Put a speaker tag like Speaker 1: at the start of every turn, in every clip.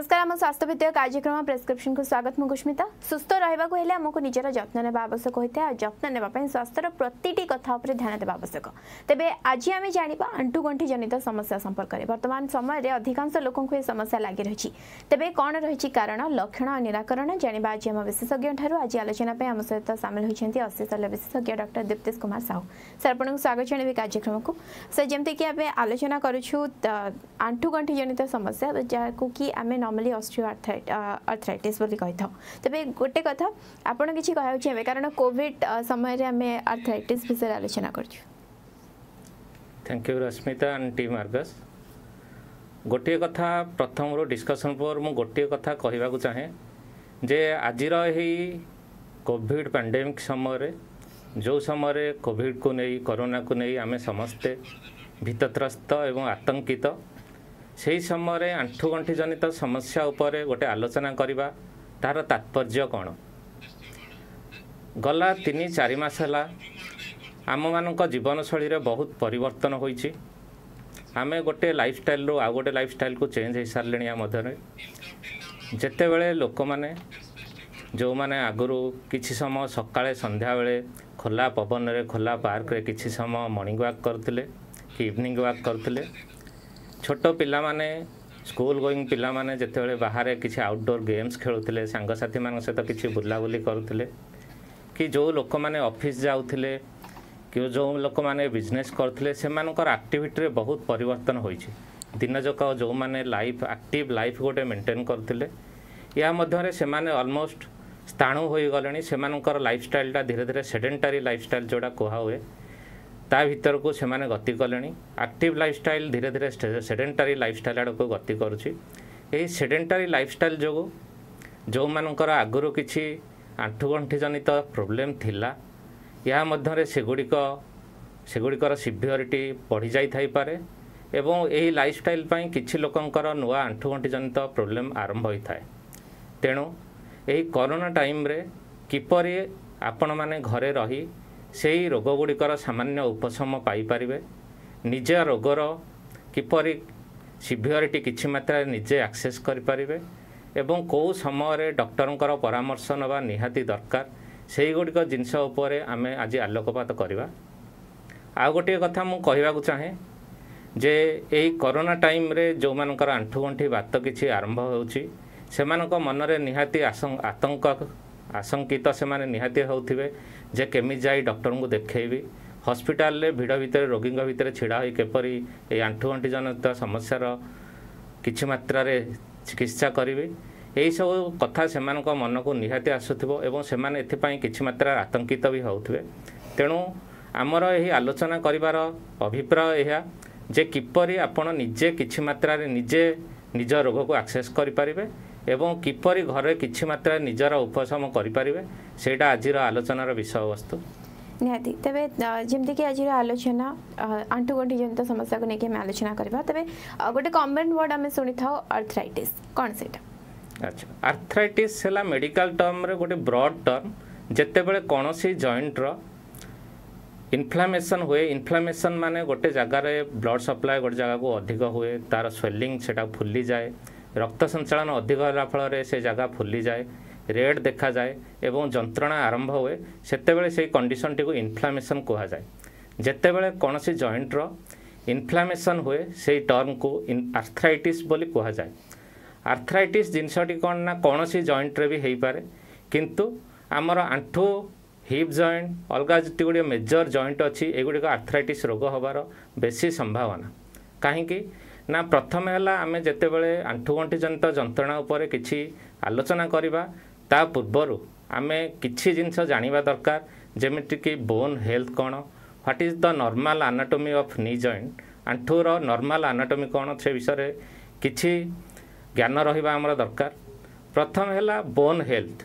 Speaker 1: नमस्कार आम स्वास्थ्य भित्तिक कार्यक्रम प्रेस्क्रिप्शन को स्वागत मु कुष्मिता सुस्थ रहा आमको निजर जत्न ने आवश्यक होता है जत्न ने स्वास्थ्यर प्रति कथा ध्यान देवा आवश्यक तेज आज आम जाना आंठुगंठी जनित समस्या संपर्क में वर्तमान समय अधिकांश लोक समस्या लगी रही तेज कौन रही कारण लक्षण और निराकरण जाना आज आम विशेषज्ञ ठार आज आलोचना आम सहित सामिल होती अस्थि शल्य विशेषज्ञ डॉक्टर दीप्तेश कुमार साहू सर आपको स्वागत जन कार्यक्रम को सर जमती कि आलोचना करूँ आंठुगंठी जनित समस्या जहाँ कि आम नॉर्मली ऑस्टियोआर्थराइटिस बोली कही था तेज गोटे कथा आपड़ किसी कहना चाहिए कारण कोविड समय आम आर्थराइटिस विषय आलोचना कर
Speaker 2: thank you Rashmita and team आर्गस गोटे कथा प्रथम डिस्कशन पर मु गोटे कथा कहवाक चाहे जे आजिर ही कोविड पैंडेमिक समय जो समय कोविड को नहीं कोरोना को नहीं आम समस्ते भीतत्रस्त एवं आतंकित से समय आंठुगंठी जनित समस्या उपरे गोटे आलोचना करवा तार तात्पर्य कौन गला 3-4 मास है आम मान जीवनशैली रे बहुत परिवर्तन होइछि आमे गोटे लाइफस्टाइल रो आ गोटे लाइफस्टाइल को चेंज हो सारे या मध्य जिते बड़े लोक मैंने जो मैंने आगु किसी समय सकाळे संध्या बेले खोला पवन रे खोला पार्क रे किसी समय मॉर्निंग वॉक करते कि इवनिंग वॉक करते छोट पिला माने स्कूल गोइंग पिला माने जिते बाहर किसी आउटडोर गेम्स खेलुले सांगसाथी मान सहित किसी बुलाबुली करुले कि जो लोक मैंने ऑफिस जाऊले कि जो लोक मैंने बिजनेस करते से एक्टिविटी रे बहुत परिवर्तन होइछि दिन जक जो मैंने लाइफ एक्टिव लाइफ गोटे मेंटेन करते या मध्य से माने ऑलमोस्ट स्थाणु हो गले से लाइफस्टाइल धीरे धीरे सेडेंटारी लाइफस्टाइल जोड़ा कहा हुए ता भीतर को से माने गति कले एक्टिव लाइफस्टाइल धीरे धीरे सेडेंटारी लाइफस्टाइल आड़ को गति करुँची सेडेंटारी लाइफस्टाइल जो जो मानकर आगुरी किसी आंठुगंठी जनित प्रोब्लेम थिला या मध्य सेगुड़िकर सिवियरिटी बढ़ी जाई पारे एवं यही लाइफस्टाइल पाई किछि लोकंकर नुआ आंठुगंठी जनित प्रोब्लेम आरंभ होता है तेणु यही कोरोना टाइम रे किपरि आपण माने घरे रही से रोग गुड़िकर सामान्य उपशम पाइपर निज रोगर किपरि सिवियरिटी किछि मात्रा निजे एक्सेस करें एवं कौ समय डॉक्टर परामर्श नवा निहाती दरकार से गुड़िक जिनस आम आज आलोकपात करवा आ गोटे कथा मु कहवाक चाहे जे यही कोरोना टाइम रे जो मानकर आंठुगंठी बात किछि आरंभ होउछि सेमानक मनरे निहाती आतंक आशंकित से माने निहाती होउथिबे जे केमी जाई डॉक्टर को देखेबी हॉस्पिटल रे भिड़ भितर रोगी भितर छिड़ा होई केपरी ए आंठुगंठी जनित समस्यार किछि मात्रा रे चिकित्सा करिवे यही सब कथा से मन को निहाती आसुथिबो एवं सेमाने एथिपाई किछि मात्रा आतंकित भी होउथिबे तेणु आमर यही आलोचना करिवार अभिप्राय यह जे किपरि आपण निजे किछि मात्रा रे निजे निज रोग को एक्सेस करि परिबे एवं किपरि घरे किछि मात्रा निजर उपशम करि परिबे सेटा आजिर आलोचनार विषय वस्तु
Speaker 1: निहाती तेरे जमती कि आज आलोचना आंठुगंठी जनित समस्या को लेकिन आलोचना करवा तेरे गोटे कॉमन वर्ड आम शुणी था आर्थराइटिस कौन से
Speaker 2: अच्छा आर्थराइटिस है मेडिकल टर्म रे गोटे ब्रॉड टर्म जिते बड़े कौन सी जॉइंट रो इन्फ्लामेशन हुए इन्फ्लामेशन माने गोटे जगार ब्लड सप्लाई गोटे जगह को अधिक हुए तार स्वेलिंग से फुली जाए रक्त संचालन अधिक होला फल से जगह फुली जाए रेड देखा जाए एवं जंत्रणा आरंभ हुए सेतेबेले से कंडीशन टी को इन्फ्लामेशन कहा जाए जेतेबेले कौन सी जॉइंट रो इन्फ्लामेशन हुए से टर्म को आर्थराइटिस बोली कहा जाए आर्थराइटिस जिनसटी कौन ना कौन सी जॉइंट रे भी हो पारे किंतु आमर आंठू हिप जॉइंट अलग जी गुड़े मेजर जॉइंट अच्छी एगुड़िक आर्थराइटिस रोग हबार बेसी संभावना कहीं ना प्रथम है आम जितेबले आंठुगंठी जनित जंत्रणा उपर किसी आलोचना करवा ता पूर्वर आम किसी जिनस जानिबा दरकार जेमितिक बोन हेल्थ कौन what is the normal anatomy of knee joint आंठूर नॉर्मल एनाटॉमी कौन से विषय किसी ज्ञान रहिबा हमर दरकार प्रथम है बोन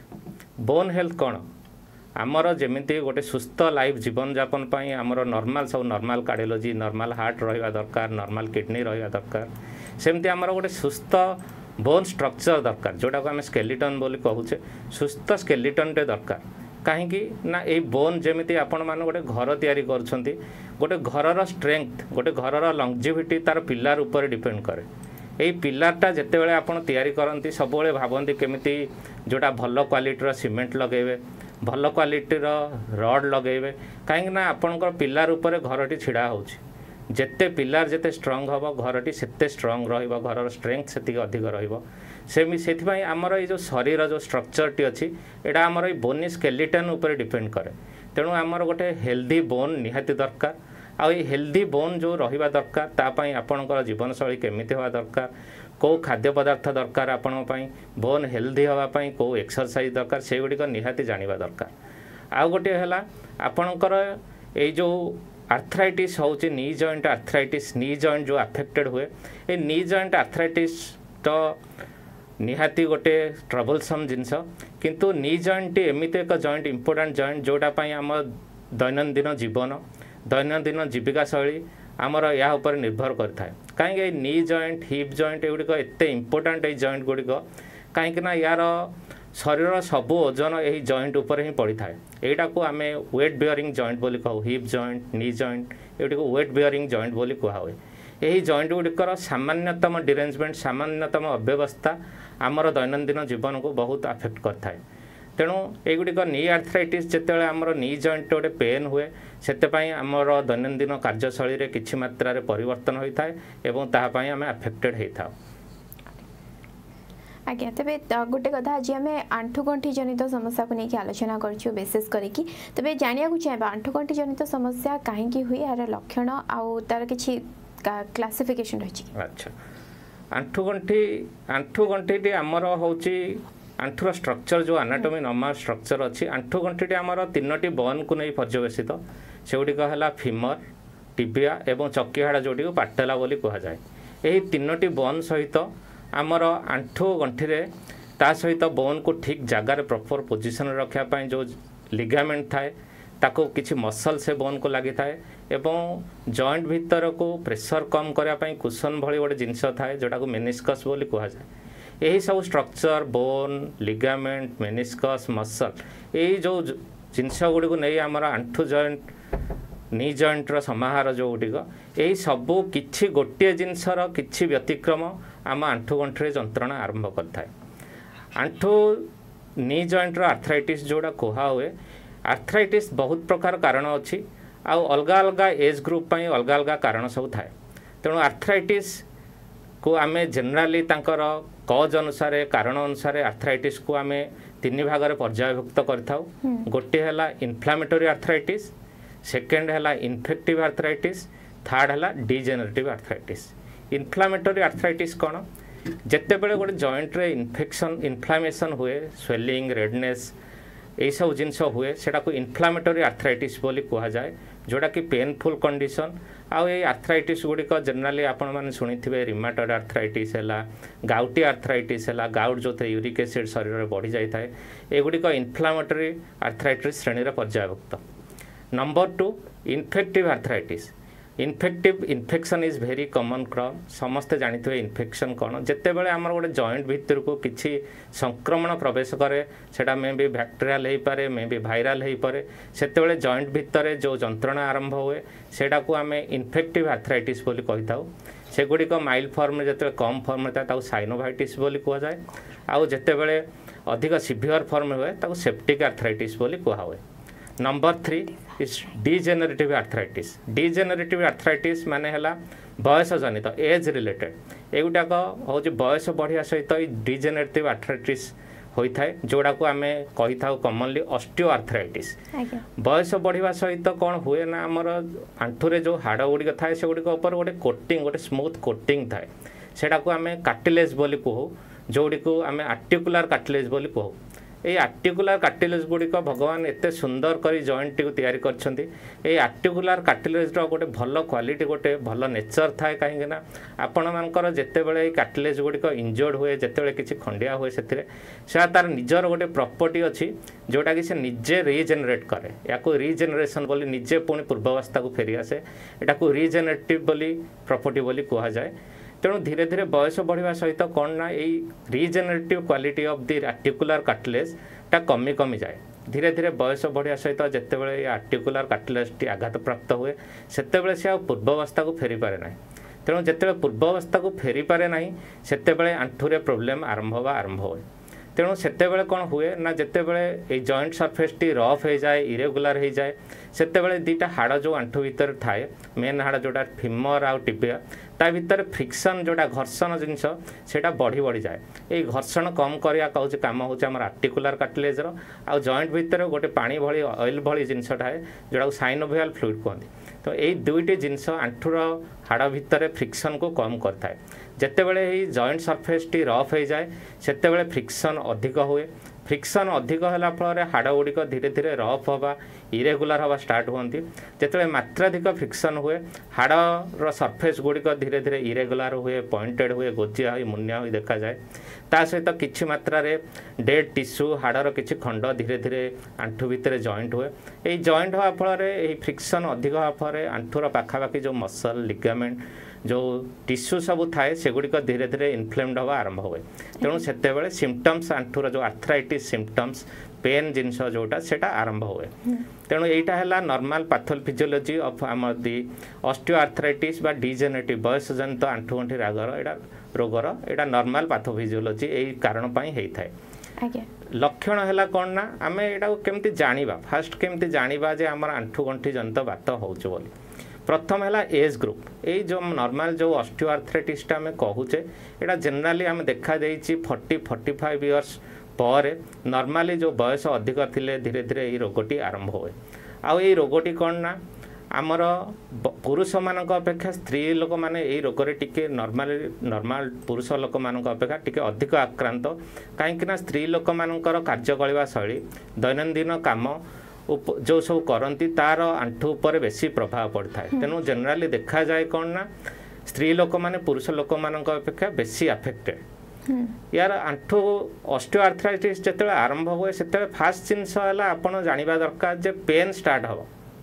Speaker 2: हेल्थ कौन आमर जमिति गोटे सुस्थ लाइफ जीवन जापन पाई आमर नॉर्मल सब नॉर्मल कार्डियोलॉजी नॉर्मल हार्ट रहिबा दरकार नॉर्मल किडनी रहिबा दरकार सेमती आमर गोटे सुस्थ बोन स्ट्रक्चर दरकार जोटा को आम स्केलेटन बोली कहूचे सुस्थ स्केलेटन टे दरकार कहीं ना ये बोन जमिति आपण मान गोटे घर तैयारी करछंती गोटे घरर स्ट्रेंथ गोटे घरर लंगजिविटी तार पिलार ऊपर डिपेंड करे यही पिलारटा जितेबाला आपड़ तैयारी करती सब भावती केमी जोटा भल क्वालिटीर सीमेंट लगेबे भल क्वालिटीर रड लगेबे कहीं आपणकर पिलार उपर घरटी छिड़ा होची जिते पिलार जिते स्ट्रंग हम घरटी सेते स्ट्रंग रहिबो घर स्ट्रेंथ से अधिक रहिबो से आमर ये जो शरीर जो स्ट्रक्चरटी अच्छी यहाँ आमर ये बोनी स्केलेटन उपर डिपेंड करे तेणु आमर गोटे हेल्दी बोन निहाती दरकार आ हेल्दी बोन जो रहिबा दरकार तापाई आपणकर जीवनशैली केमिति होवा दरकार कौ खाद्य पदार्थ दरकार आपण बोन हेल्दी होगापाई कौ एक्सरसाइज दरकार से गुड़िक निहाती जानिबा दरकार आउ गोटे है आपणकर ये जो आर्थराइटिस होची knee joint arthritis knee joint जो अफेक्टेड हुए ये नी जॉइंट आर्थराइटिस तो निहाती गोटे ट्रबलसम जिनस किंतु नी जॉइंट एमती एक जॉइंट इंपोर्टेंट जॉइंट जोटापाई आम दैनंदिन जीवन दैनंदिन जीविका शैली आमर या उपर निर्भर करता कहीं नी जॉइंट हिप जॉइंट एगुड़िक एत इंपोर्टेंट ये जॉइंट गुड़िक कहीं यार शरीर सबू ओजन यही जॉइंट उपर ही पड़ी था यहाँ को आम वेट बेयरिंग जॉइंट बोली कहू हिप जॉइंट नी जॉइंट एगुड़िक वेट बेयरिंग जॉइंट बोली कहुए यही जॉइंट गुड़िकर सामान्यतम डिरेंजमेंट सामान्यतम अव्यवस्था आमर दैनंदिन जीवन को बहुत अफेक्ट करता है तेणु युड़िक नी आर्थराइटिस जिते आमर नी जॉइंट गोटे पेन हुए से आमर दैनंदिन कार्यशैली में किसी मात्रा परिवर्तन होता है एवं तापाई आम अफेक्टेड होता है
Speaker 1: आज्ञा तेरे गोटे कथा आज आम आंठुगंठी जनित समस्या को लेकिन आलोचना कर विशेष करके तेरे जाना चाहिए आंठुगंठी जनित समस्या कहीं हुए यार लक्षण आउ तार किसी क्लासिफिकेशन रही।
Speaker 2: अच्छा आंठुगंठी आमर होची आंठुर स्ट्रक्चर जो एनाटॉमी नॉर्मल स्ट्रक्चर अच्छी आंठुगंठी आमर तीनोटी बोन को नहीं पर्यवेसित से गुड़िक है फीमर टिबिया एवं चकीहाड़ जोटी पाटेला बोली कहुए यही तीनोटी बोन सहित आमर आंठुगंठी ता सहित बोन को ठीक जगार प्रॉपर पोजिशन रखापी जो लिगामेंट थाए ताको किछि मसल से बोन को लगी थाए एवं जॉइंट भीतर को प्रेशर कम करने कुशन भली गोटे जिनस थाए जोटा को मेनिस्कस बोली कहुए यही सब structure bone ligament meniscus muscle यही जो जिनस गुड़ी को नहीं आमर आंठु जॉइंट नी जॉइंटर समाहार जो गुड़िक यही सबू किछि गोटे जिनसर किछि व्यतिक्रम आम आंठुगंठी जंत्रणा आरंभ करता है आंठु नी जॉइंटर आर्थराइटिस जोड़ा कहा हुए आर्थराइटिस बहुत प्रकार कारण अच्छी आउ अलग अलग एज ग्रुप पाई अलग अलग कारण सब थाए तेणु आर्थराइटिस को आम जेनेराली तांकर कज अनुसार कारण अनुसार आर्थराइटिस को आम तीन भाग में पर्यायभुक्त कर गोटे है इन्फ्लामेटरी आर्थराइटिस सेकेंड है इन्फेक्टिव आर्थराइटिस थर्ड है डिजेनरेटिव आर्थराइटिस इन्फ्लामेटरी आर्थराइटिस कौन जिते बड़े गोटे जॉइंट रे इन्फेक्शन इन्फ्लामेशन हुए स्वेलिंग रेडनेस यही सब जिनस हुए सेटा को इन्फ्लामेटरी आर्थराइटिस बोली कहा जाए जोटा कि पेनफुल कंडीशन आउ ये आर्थराइटिस गुड़िक जेनेराली आपण मैंने शुणी रिमाटॉइड आर्थराइटिस है गाउटी आर्थराइटिस है गाउट जो थे यूरिक एसिड शरीर में बढ़ी जाए एगुड़िक इन्फ्लामेटरी आर्थराइटिस श्रेणी पर्यायभुक्त number 2 infective arthritis infective infection is very common क्रॉप समस्ते जानी इन्फेक्शन कौन जिते बड़े आमर गोटे जॉइंट भितर को किसी संक्रमण प्रवेश करे सेटा मे भी बैक्टेरियल हो पारे मे भी वायरल हो पारे सेते जॉइंट भितर जो जंत्रणा आरंभ हुए सेटा को आम इन्फेक्टिव आर्थराइटिस बोली कही था सेगुड़िक माइल्ड फॉर्म जो कम फॉर्म था साइनोभाइटिस बोली कहुए आउ जिते बड़े अधिक सिवियर फॉर्म हुए सेप्टिक आर्थराइटिस बोली कहुए number 3 is degenerative arthritis degenerative arthritis माने हला बयस जनित एज रिलेटेड एगुटाक हूँ बयस बढ़िया सहित डिजेनरेटिव आर्थराइटिस होता है जोड़ा को आम कही था कॉमनली ऑस्टियो आर्थराइटिस बयस बढ़िया सहित कौन हुए ना आमर आंठुरे जो हाड़ गुड़िक थाए से गुड़िक ऊपर गोटे कोटिंग गोटे स्मूथ कोटिंग थाए सेटा को आम कार्टिलेज बोली कहू जोड़ी को आम आर्टिकुलर कार्टिलेज बोली कहू ये आर्टिकुलर कार्टिलेज गुड़िक भगवान एते सुंदर करी जॉइंट टी तैयारी करछंती ए आर्टिकुलर कार्टिलेज रो गोटे भल क्वालिटी गोटे भल नेचर थाए कहीं ना आपण मानकर जेते बेले कार्टिलेज गुड़िक इंजर्ड हुए जेते बेले किछि खंडिया हुए सेतिरे से तार निजर गोटे प्रॉपर्टी अछि जोटा कि से निजे रीजेनरेट करे याको रीजेनरेशन बोली निजे पुणी पूर्वावस्था को फेरी आसे एटा को रीजेनरेटिव बोली प्रॉपर्टी बोली कहा जाए तेणु धीरे धीरे बयस बढ़िया सहित कौन ना यही regenerative quality of the articular cartilage टा कमी कमी जाए धीरे धीरे बयस बढ़िया सहित जितेबाला आर्टिकुलर कार्टिलेज टी आघात प्राप्त हुए सेतेबेले से पूर्वावस्था को फेरी पारे ना तेणु जिते पूर्वावस्था को फेरी पारे ना से आंठुरे प्रोब्लेम आरंभ हुए तेणु सेतेबेले कौन हुए ना जितेबले ये जॉइंट सरफेस टी रफ हो जाए इरेगुलर हो जाए सेतेबेले दीटा हाड़ जो आंठू भितर थाए मेन हाड़ जोटा फीमर आउ टिबिया ता भितर फ्रिक्शन जोटा घर्षण जिनस सेटा बढ़ी बढ़ी जाए ये घर्षण कम करने का काम हूँ आम आर्टिकुलर कार्टिलेजर आउ जॉइंट भितर गोटे पानी भली ऑयल भली जिनस थाए जोटा साइनोवियल फ्लूइड कहते तो यही दुईटी जिनस आंठूर हाड़ भितर फ्रिक्शन को कम करता है जितेबले ही जॉइंट सरफेस टी रफ हो जाए सेतेबले फ्रिक्शन अधिक हुए फ्रिक्शन अधिक होला फल हाड़ गुड़िक धीरे धीरे रफ हवा इरेगुलर हवा स्टार्ट होती जिते मात्राधिक फ्रिक्शन हुए हाड़ सरफेस गुड़िक धीरे धीरे इरेगुलर हुए पॉइंटेड हुए गोजिया हुई मुनिया हुई देखा जाए ता सहित किछि मात्रा रे डेड टिश्यू हाड़र किछि खंड धीरे धीरे आंठू भितर जॉइंट हुए ये जॉइंट हवा फल फ्रिक्शन अधिक हवा फल आंठूर पाखापाखि जो मसल लिगामेंट जो टिश्यू सब थाए सेगुड़िक धीरे धीरे इनफ्लेम्ड हवा आरंभ हुए तेणु सेतेबेले सिम्पटम्स आंठूर जो आर्थराइटिस सिम्पटम्स पेन जिनस जोटा सेटा आरंभ हुए तेणु यहीटा है नॉर्मल पैथोफिजियोलॉजी ऑफ आम दी ऑस्टियोआर्थराइटिस बा डिजेनेरेटिव बयस जनित आंठुगंठी रोगर एटा नॉर्मल पैथोफिजियोलॉजी यही कारण पाई होता है लक्षण है कौन ना आम यहाँ केमती जानिबा फास्ट केमती जानिबा जे आमर आंठुगंठी जनित बात होउछ बोली प्रथम है एज ग्रुप ये जो नॉर्मल जो ऑस्टियोआर्थराइटिस आम कहूचे यहाँ जनरली आम देखा 40-45 इयर्स पर नॉर्मली जो बयस अधिक थिले धीरे धीरे ये रोगटी आरंभ हुए आउ ये रोगटी कौन ना आमर पुरुष मान अपेक्षा स्त्री लोक मैंने यही रोगरे टिके नॉर्मल पुरुष लोक मान अपेक्षा टिके अधिक आक्रांत कहीं स्त्री लोक मानकर कार्यकलिबा शैली दैनंदिन काम जो सब करती तार आंठू पर बेसी प्रभाव पड़ता है तेणु जनरली देखा जाए कौन ना स्त्री लोक मैंने पुरुष लोक मान अपेक्षा बेसी अफेक्टेड यार आंठू ऑस्टियोआर्थराइटिस जिते आरंभ हुए से फास्ट जिनस आपड़ जाना दरकार जे पेन स्टार्ट हम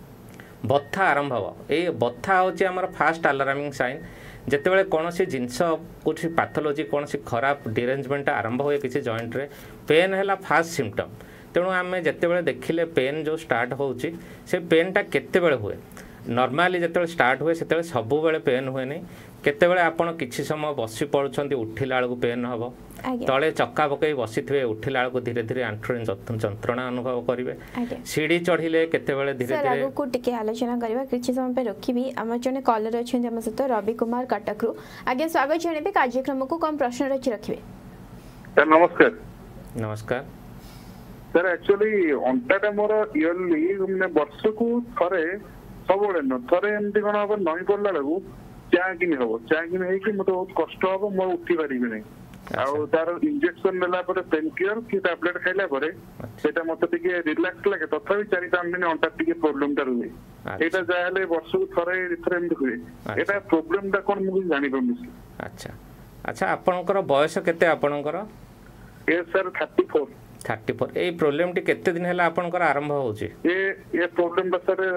Speaker 2: बथा आरंभ हम ये बथा हूँ आमर फास्ट अलार्मिंग साइन जितेबाला कौन सी जिनस कुछ पैथोलॉजी कौन सी खराब डिरेंजमेंट आरंभ हुए किसी जॉइंट रे पेन है फास्ट सिम्पटम तेणु आम जितेबाला देखिले पेन जो स्टार्ट होची से पेनटा केतेबेले हुए नॉर्मली जितेबाला स्टार्ट हुए से सब बेले पेन हुए नहीं केतेबेले आपण किछि समय बसी पड़ुछंती उठिला बेलू पेन हम तले चक्का पकई बसी थे उठिला बेलू धीरे धीरे आंठुरे जंत्रणा अनुभव करेंगे सीढ़ी चढ़िले केतेबेले धीरे धीरे
Speaker 1: आगो टिके आलोचना करबा किछि समय पे रखिबी हम जने कॉलर अछन हम सहित रवि कुमार कटकरू आगे स्वागत जणेबे कार्यक्रम को कम प्रश्न रखि रखिबे
Speaker 3: सर नमस्कार
Speaker 2: नमस्कार
Speaker 3: सर एक्चुअली अंटाटा मोर इयरली माने वर्ष को थरे सबले न थरे एमती कोन अब नई पड़ला लगू चाकिन हबो चाकिन है कि मते बहुत कष्ट हबो म उठी परिबे नै आउ तार इंजेक्शन लेला परे पेन किलर की टैबलेट खाइला परे सेटा मते टिके रिलैक्स लागे तथापि 4-5 दिन अंटा टिके प्रॉब्लम ता रुए एटा जाहले वर्ष को थरे रिफरेंट हुए एटा प्रॉब्लम ता कोन मु जानि परमिस
Speaker 2: अच्छा अच्छा आपनकर बयस केते आपनकर
Speaker 3: ए सर
Speaker 2: 34 ए प्रॉब्लम टी केते दिन हैला आपनकर आरंभ होउची
Speaker 3: ए प्रॉब्लम बा सर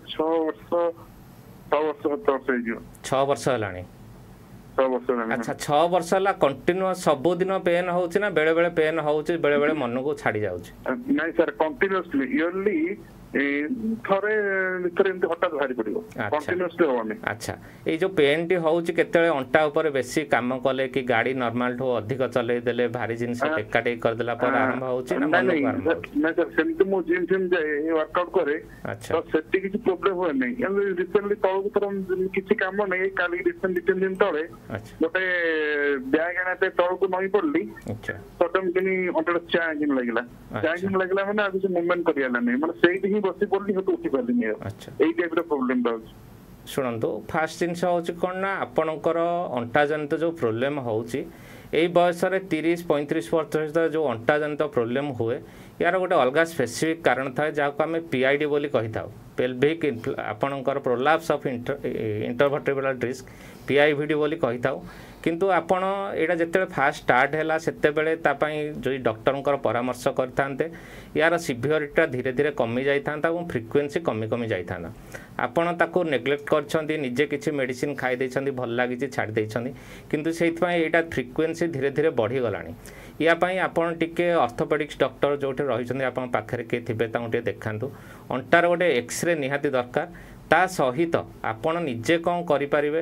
Speaker 3: 6 वर्ष हलानी 6 वर्ष हलानी
Speaker 2: अच्छा 6 वर्ष हला कंटीन्यूअस सब दिन पेन होउची ना बेले बेले पेन होउची बेले बेले मन को छाडी जाउची
Speaker 3: नहीं सर कंटीन्यूअसली इयरली थरे एमती हठात बाहरी पड़ो कंटीन्यूअसली होनी
Speaker 2: अच्छा ये जो पेन टी होउची केतेले अंटा ऊपर बेसी काम कले कि गाड़ी नॉर्मल ठो अधिक चले देले भारी जिंस टेक्का टेक कर देला पर आरंभ होउची ना मन
Speaker 3: नहीं सर सेमती मो जिम जाए वर्कआउट करे
Speaker 2: अच्छा
Speaker 3: तो सेtti किछि प्रॉब्लम होय नै रिसेंटली तळକୁ तरम किछि काम नै काली रिसेंट 2 दिन तळे गोटे बैग आना पे तळକୁ नई पड़ली
Speaker 2: अच्छा
Speaker 3: सडन किनी अंटा चाकिन लागला माने आगु मूवमेंट करियाला नै माने सेही बसी पड़ली हतो उठी पारली नै
Speaker 2: अच्छा
Speaker 3: एई टाइप रो प्रॉब्लम बा
Speaker 2: शुणु फास्ट जिनस हूँ कौन ना आपणकर अंटा जनित जो प्रोब्लेम होची बयस 30-35 वर्ष जो अंटा जनित प्रोब्लेम हुए यार गोटे अलग स्पेसिफिक कारण थाए जहाँ आम पीआईडी बोली कही था पेल्विक आपणकर prolapse of intervertebral disc PIVD बोली कही था किंतु आपण एटा जिते फास्ट स्टार्ट है सेतेबेले जो डॉक्टर परामर्श करते यार सिवियरिटी धीरे धीरे कमी जाता और फ्रिक्वेन्सी कमी कमी जाता आपण ताको नेग्लेक्ट कर निजे किसी मेडिसिन खाई देछंती भल लगी छाड़ी देछंती किंतु सेइथपाई एटा फ्रिक्वेन्सी धीरे धीरे बढ़ी गलानी यापाई आपण टिके ऑर्थोपेडिक्स डॉक्टर जोठी रहिछंती आपण पाखरे के थिबे ताऊ टे देखांतु अंटार गोटे एक्सरे निहाती दरकार ता सहित आपण निजे कौन करिपारिबे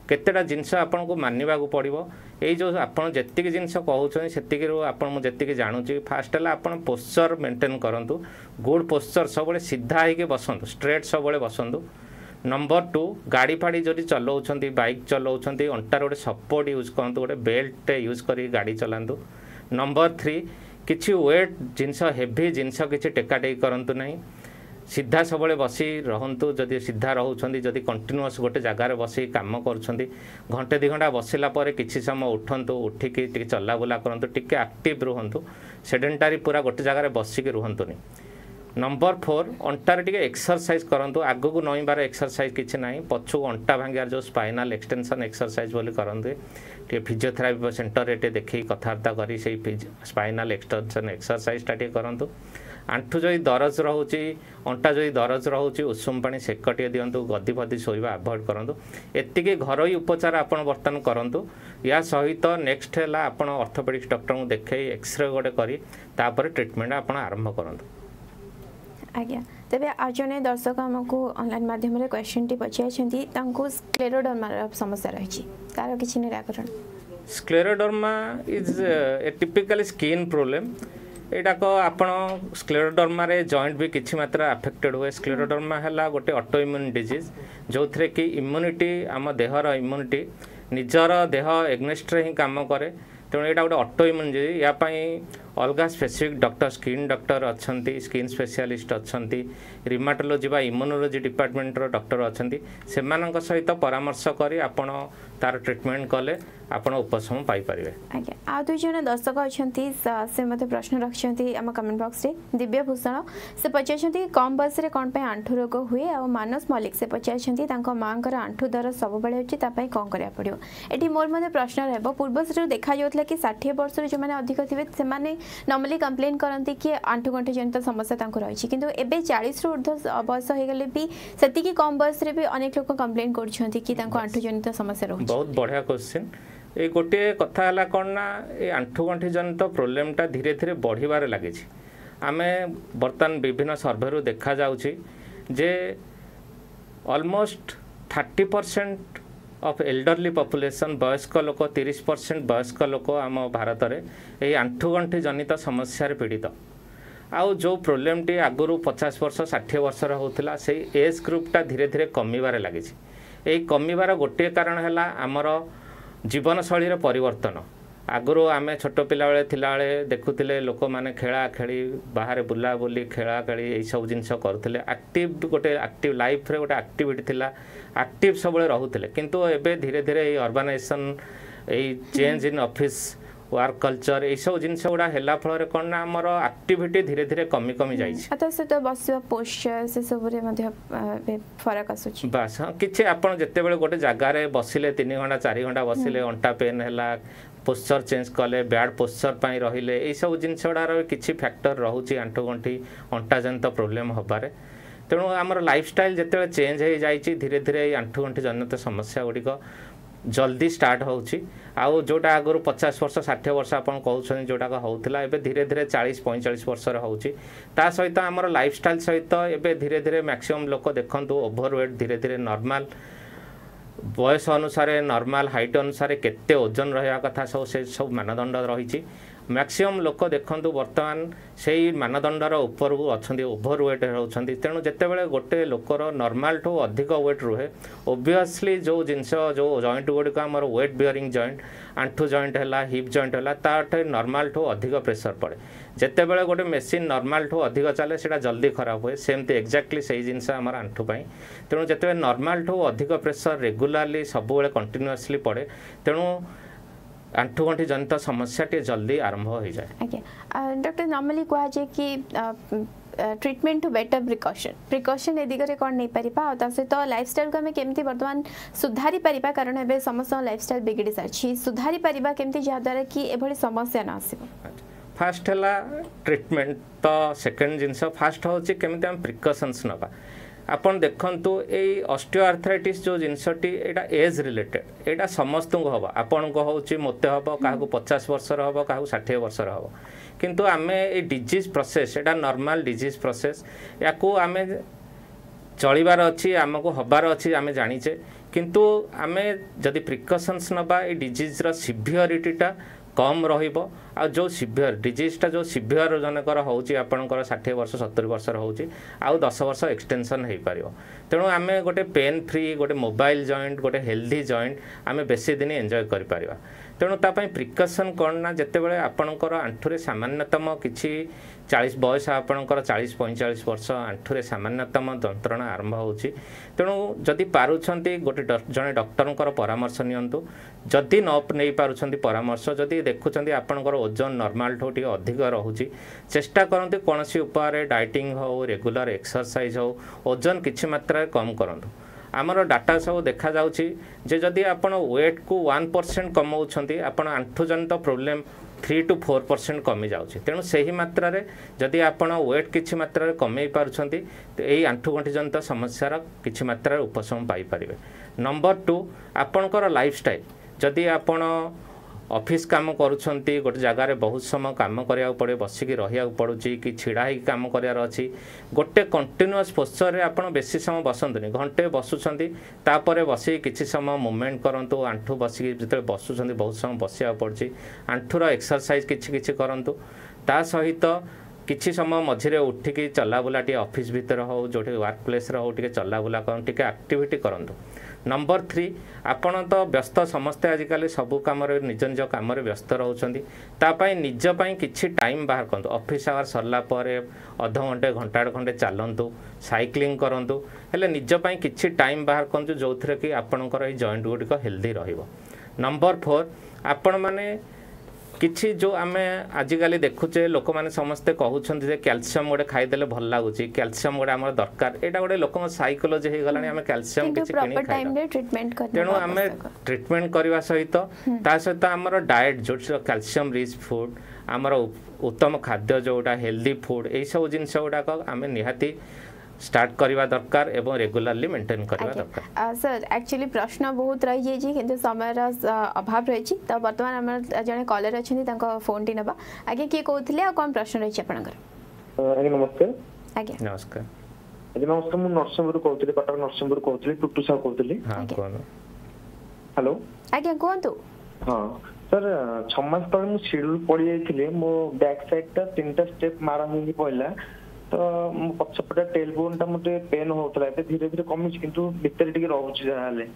Speaker 2: केतेटा जिनस आपन को मानवा को पड़ो ये जो आपन जेतिक जिनस कहउछन सेतिक आपन मु जेतिक जानुची फास्ट है आपन पोस्चर मेंटेन करंतु गुड पोस्चर सब सीधा होके बसंतु स्ट्रेट सब बसंतु नंबर 2 गाड़ी फाड़ी जदि चलाउछंती बाइक चलाउछंती अंटार गोटे सपोर्ट यूज करंतु गोटे बेल्ट यूज करी गाड़ी चलांतु नंबर 3 किछि वेट जिनस हेवी जिनस किछि टेका टेक करंतु नहीं सीधा सब बसी रहंतु जदि सीधा रहउछंती जदि कंटिन्यूअस गोटे जगार बसी काम करूछंती घंटे 2 घंटा बसिला परे किछि समय उठंतु उठिकी टिके चला बुला करंतु टिके एक्टिव रहंतु सेडेंटरी पूरा गोटे जगार बसिकी रहंतुनी नंबर 4 अंटार टिके एक्सरसाइज करंतु आगो को नईबार एक्सरसाइज किछि नाही पछु अंटा भांगियार जो स्पाइनल एक्सटेंशन एक्सरसाइज बोली करंतु टे फिजियोथेरापी सेंटर रे देखि कथार्ता करी से स्पाइनल एक्सटेंशन एक्सरसाइज टा करंतु आंठू जदि दरज रोचे अंटा जदि दरज रोचे उषुम पानी सेकटे दिंतु गदी फदी शोवा अवॉइड करूँ एतिके घरोई उपचार आपन बर्तमान करूँ या सहित नेक्स्ट है आपन ऑर्थोपेडिक्स डॉक्टर को देखे एक्सरे गोटे करी तापर ट्रीटमेंट आपन आरंभ करूँ
Speaker 1: आज्ञा तेरे आज जने दर्शक आमको ऑनलाइन माध्यम रे क्वेश्चन टी पचाइछंती तांको स्क्लेरोडर्मा समस्या रही तार किछि निराकरण
Speaker 2: scleroderma is a typical skin problem एटा को आपण स्क्लेरोडर्मा रे जॉइंट भी किछि मात्रा अफेक्टेड हुए स्क्लेरोडर्मा हला गोटे ऑटो इम्यून डिजीज जो थरे कि इम्यूनिटी आम देहर इम्यूनिटी निजर देह एग्नेस्ट रे ही काम करे तेणु यहाँ गोटे ऑटो इम्यून डिजीज या अलग स्पेसिफिक डॉक्टर स्किन डॉक्टर अच्छी स्किन स्पेशलिस्ट अच्छी रिमाटोलॉजी बा इम्यूनोलॉजी डिपार्टमेंट डॉक्टर अच्छी से सहित परामर्श करी आपण तार ट्रीटमेंट कले आपण उपशम पाई परिबे
Speaker 1: आज्ञा आ दुई जन दर्शक अच्छी से मते प्रश्न रखछंती आम कमेंट बॉक्स रे दिव्य भूषण से पचाइछंती कम बयस रे कोन पे आंठु रोग हुए आ मानस मलिक से पचाइछंती तांको मांकर आंठु दर सब बेले होची ता पई कोन करिया पड़ियो एठी मोर मते प्रश्न रहबो पूर्व से देखा जाउतला कि 60 वर्ष रे जो माने अधिक थिबे से माने नॉर्मली कंप्लेन करती कि आंठु गंठि जनित समस्या तांको रही किंतु एबे 40 रु ऊर्ध्व बयस हो गले भी सेति कम बयस रे भी अनेक लोक कंप्लेन करछंती कि तांको आंठु जनित समस्या रही
Speaker 2: बहुत बढ़िया क्वेश्चन ये गोटे कथा है कौन ना ये आंठु गंठि जनित प्रोब्लेमटा धीरे धीरे बढ़िबार लगे आमे बर्तमान विभिन्न सर्भे देखा जाउछि जे ऑलमोस्ट 30% ऑफ एल्डरली पॉपुलेशन वयस्क लोक 30% वयस्क लोक आम भारत में यही आंठु गंठि जनित समस्या पीड़ित आउ जो प्रोब्लेम टी आगु 50 वर्ष 60 वर्ष होता से एज ग्रुपटा धीरे धीरे कमिबार लगी यही कमिबार गोटे कारण है आमर जीवनशैली परिवर्तन आगु आम छोट पिला बेले देखुले लोक मैंने खेला खेली बाहर बुला बुली खेला खेली यही सब जिन करुले एक्टिव गोटे एक्टिव लाइफ रे गोटे एक्टिविटी थिला एक्टिव सब रोते किंतु एबे धीरे धीरे ऑर्गेनाइजेशन यही change in office work culture यही सब जिन गुड़ा है फल कौन ना आमर एक्टिविटी धीरे धीरे कमी कमी जाइए
Speaker 1: बसवा पोस्चर से सब रे मध्य फरक आसुची
Speaker 2: बस हाँ किछि आपण जेतेबेले गोटे जगार बसिले 3 घंटा 4 घंटा बसिले अंटा पेन है पोस्चर चेंज कले बैड पोस्चर पाई रहिले यही सब जिनस गुड़ार किछि फैक्टर रोचे आंठु गंठि अंटा जनित प्रोब्लेम हबारे तेणु आमर लाइफस्टाइल जिते चेंज हो जाइए धीरे धीरे आंठु गंठि जनित समस्या गुड़िक जल्दी स्टार्ट होउछि आउ जोटा आगुरी 50 वर्ष 60 वर्ष आपन कहउछन जोटा होउथिला एबे धीरे धीरे 40-45 वर्ष रे होउछि ता सहित हमर लाइफस्टाइल सहित एबे धीरे धीरे मैक्सिमम लोक देखंतु ओवरवेट धीरे धीरे नॉर्मल बयस अनुसार नॉर्मल हाइट अनुसार केते ओजन रहा कथा सब मानदंड रही मैक्सिमम लोक देखंतु वर्तमान से मानदंडर ऊपर को अच्छा ओवरवेट रोचे तेणु जितेबाला गोटे लोकर नॉर्मल ठू अधिक वेट रुहे ओबियसली जो जिनस जो जॉइंट गुड़िक आम वेट बियरिंग जॉइंट आंठू जॉइंट है हिप जॉइंट है ताठे नॉर्मल ठू अधिक प्रेशर पड़े जितेबाला गोटे मेसीन नॉर्मल ठू अधिक चले से जल्दी खराब हुए सेमती एक्जाक्टली से जिनस आम आंठू तेणु जिते नॉर्मल ठू अधिक प्रेशर रेगुलाली सब कंटिन्यूअसली पड़े तेणु आंठु गंठि जनित समस्या टे जल्दी आरंभ हो जाए
Speaker 1: आज्ञा डॉक्टर नॉर्मली कहा जाए कि ट्रीटमेंट टू बेटर प्रिकॉशन ए दिगरे कौन नहीं पारिबा आ ता सहित लाइफस्टाइल को हमें केमती वर्तमान सुधारी पारिबा कारण एबे समस्त लाइफस्टाइल बिगड़ी साछि सुधारी पारिबा केमती जा द्वारा कि एभली समस्या ना आसीबो
Speaker 2: फास्ट है ट्रीटमेंट तो सेकेंड जिनस फास्ट होची केमती हम प्रिकॉशंस नबा आपन देखंतु एई ऑस्टियोआर्थराइटिस जो जिनसटी एटा एज रिलेटेड एटा समस्त को हबो आपन को होची मते हबो काहू 50 वर्ष रो हबो काहू 60 वर्ष रो हबो किंतु आमे ए डिजीज प्रोसेस एटा नॉर्मल डिजीज प्रोसेस याकू आमे चलिबार अछि हमको हबार अछि आमे जानिचे किंतु आमे जदि प्रिकॉशंस नबा ए डिजीज रो सिवियरिटीटा कम रहिबो आ जो सिवियर डिजीजटा जो सिवियर जनकर होउची आपनकर 60 वर्ष 70 वर्ष होउची आ 10 वर्ष एक्सटेंशन हे पारिबो तेणु आमे गोटे पेन फ्री गोटे मोबाइल जॉइंट गोटे हेल्दी जॉइंट आमे बेसी दिन एंजॉय करि पारिबा तेणु तापाई प्रिकॉशन कौन ना जिते बड़े आपणकर आंठुरे सामान्यतम किसी 40 बयस आपणकर 40-45 वर्ष आंठुरे सामान्यतम जंत्रणा आरंभ होची तेणु जदि पारुछंती गोटे जने डॉक्टरंकर परामर्श नियंतु जदि न नहीं पारुछंती परामर्श जदि देखुछंती आपणकर ओजन नॉर्मल ठो टिके अधिक रहुची चेष्टा करंती कोनसी उपाय डाइटिंग हो रेगुलर एक्सरसाइज हो ओजन किछि मात्रा कम करंतु आमर डाटा सब देखा जाउची जे जदि आपण वेट को 1% कमाउछंती आपण आंठुजनित प्रोब्लेम 3 to 4% कमी जाउची तेणु सही मात्रा रे जदि आपण वेट किछि मात्रा रे कमै पारुछंती एई आंठुगंठी जनित समस्यार किछि मात्रा रे उपशम पाई परिबे नंबर 2 आपणकर लाइफस्टाइल जदि आपण ऑफिस काम करूछंती गोटे जगार बहुत समय काम करिया पड़े बसिकी रहिया पड़ुची कि छिड़ा ही काम करियार अछि गोटे कंटिन्यूअस पोस्चर रे आपण बेसी समय बसंतनी घंटे बसुछंती तापरे बसी किछि समय मूवमेंट करंतु आंठु बसिकी जते बसुछंती बहुत समय बसिया पड़ची आंठुर एक्सरसाइज किछि करंतु ता सहित किछि समय मझिरे उठिकी चला बुला टी ऑफिस भीतर हो जोठी वर्क प्लेस रे हो टिके चला बुला करन टिके एक्टिविटी करंतु नंबर 3 आपण तो व्यस्त समस्ते आजिकल सबू कम निज निज कम व्यस्त रोचंती तापाई निज पाई किछि टाइम बाहर करंतु ऑफिस आवर सरला परे अध घंटे घंटाड़ खंडे चलंतु साइक्लिंग करंतु हेले निज पाई किछि टाइम बाहर करंतु जोथरे कि आपणकर ए जॉइंट गुडी को हेल्दी रहिबो नंबर 4 आपण माने किछि जो आमे आजिकल देखुचे लोक माने समस्ते कहउछन्ती जे कैल्शियम गोटे खाइदेले भल लागुची कैल्शियम गोटे हमर दरकार एटा गोटे लोकन साइकोलॉजी हे गलानी आमे कैल्शियम किछि किनि खाइ टाइम रे ट्रीटमेंट करना तेनु आमे ट्रीटमेंट करबा सहित ता सहित हमर डाइट जो कैल्शियम रिच फूड हमर उत्तम खाद्य जोटा हेल्दी फूड एई सब जिंस गोटा को आमे निहाती स्टार्ट करवा दरकार एवं रेगुलरली मेंटेन करवा दरकार
Speaker 1: सर एक्चुअली प्रश्न बहुत रही जाई किंतु समय अभाव रही तो वर्तमान हमर जने कॉलर अछि तांको फोन टी नबा आगे के कहउथिले आ कोन प्रश्न रही आपनकर
Speaker 3: आगे नमस्कार
Speaker 1: आगे
Speaker 2: नमस्कार
Speaker 3: आगे नमस्कार मु नरसिंहपुर कहउथिले कटक नरसिंहपुर कहउथिले टुटू सा कहउथिले
Speaker 2: हां कोन
Speaker 1: हेलो आगे कोनतु
Speaker 3: हां सर 6 मास तले मु शेड्यूल पड़ी जाइथिले मो बैक साइड ता 3टा स्टेप मारा होई पड़ला तो पछपटा टेलबोन टा मते पेन होतला ए धीरे धीरे कमी किंतु भीतर टिके रहउछ जाले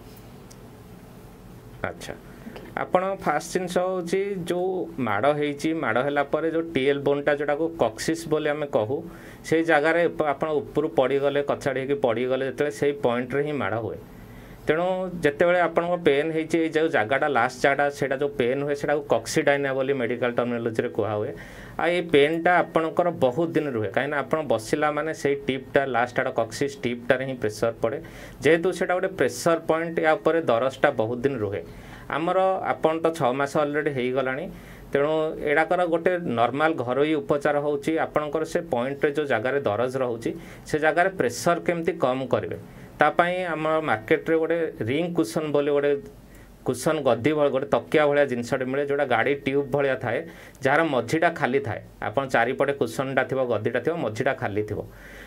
Speaker 2: अच्छा आपण फास्ट जिनस होची जो माड़ हेची माड़ हैला परे जो टेल बोन टा जोटा को कॉक्सिस बोले हमें कहू से जगह रे आपण ऊपर पड़ी गले कछाड़ी के पड़ी गले जते से पॉइंट रे ही माड़ होए तेणु जितेबाला आपण पेन होती जो जगटा लास्ट जगटा से जो पेन हुए से कॉक्सीडाइना बोली मेडिकल टर्मिनोलॉजी रे कहा हुए आ ये पेनटा आपणकर बहुत दिन रुहे कहीं आप बसला माने से टिपटा लास्ट आड़ कॉक्सिस टिपटार ही प्रेसर पड़े जेहेतु से गोटे प्रेसर पॉइंट या उपर दरजटा बहुत दिन रुहे आमर आपन तो 6 मास अलरेडी हो गला तेणु एडाकर गोटे नॉर्मल घरोई उपचार होची आपणकर से पॉइंट जो जगार दरज रोचे से जगार प्रेसर केमती कम करेंगे तापाई आम मार्केट रे गोटे रिंग कुशन बोले गोटे कुशन गद्दी गोटे तकिया भाया जिनसटे मिले जोटा गाड़ी ट्यूब भाया थाए जार मझीटा खाली थाए आपन चारिपटे कुशनटा थी गद्दीटा थी मझीटा खाली थी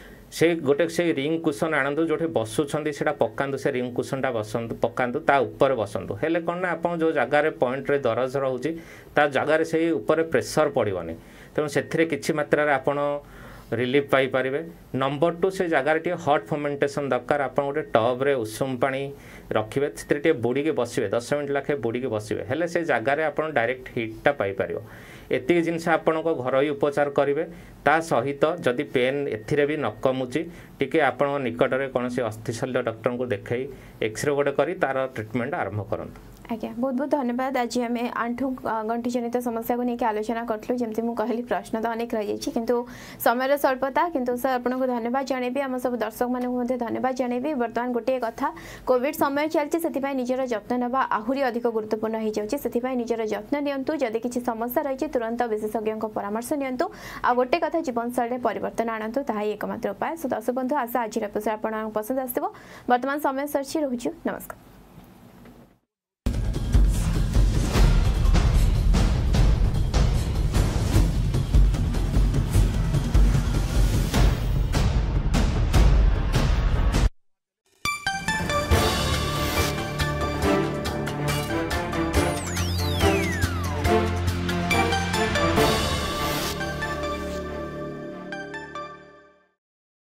Speaker 2: से गोटे से रिंग कुशन आणतु जो बसुंट से पकातु से रिंग कुशनटा बसतु पकातु ता ऊपर बसतु हेले कौन ना आप जो जगार पॉइंट रे दरज रोचे ता जगार से ऊपर प्रेसर पड़ोनी तेणु से किसी मात्रा आपड़ रिलीफ पाई पारे नंबर 2 से जगार टे हट फर्मेंटेशन दरकार आप गोटे टब रे उषुम पानी रखिए से बुड़ी के बसवे 10 मिनट लाखे बुड़ी के बसवे हेले से जगार आप डायरेक्ट हिटा पाई पार एति जिनस आपण घरोई उपचार करेंगे ता सहित जदि पेन एथिरे भी न कमुची टिके आपण निकट में कौन से अस्थिशल्य डॉक्टर को देखाई एक्सरे गोटे करी तार ट्रीटमेंट आरंभ करंतु
Speaker 1: आज्ञा बहुत बहुत धन्यवाद आज आम आंठू गंठी जनित समस्या को लेकिन आलोचना करूँ जमी मुझे कहली प्रश्न तो अनेक रही किंतु समय स्वल्पता किंतु सर आपको धन्यवाद जनइबी आम सब दर्शक मानक धन्यवाद जनइबी बर्तमान गोटे कथा कोविड समय चलती से निजर जत्न नेबा आहरी अधिक गुरुत्वपूर्ण हो जाए निजर जत्न नियंतु जदि किसी समस्या रही तुरंत विशेषज्ञ परामर्श नियंतु आ गोटे कथा जीवनशैली परिवर्तन आणतु ताही एकमात्र उपाय। सो दर्शक बंधु आशा आज एपिसोड आपन पसंद आसो। वर्तमान समय सरछि रहुछु नमस्कार।